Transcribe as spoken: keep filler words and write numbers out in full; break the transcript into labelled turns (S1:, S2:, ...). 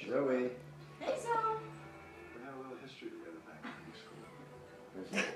S1: Zoey.
S2: Hey, Zoe.
S3: We had a little history together back in high school.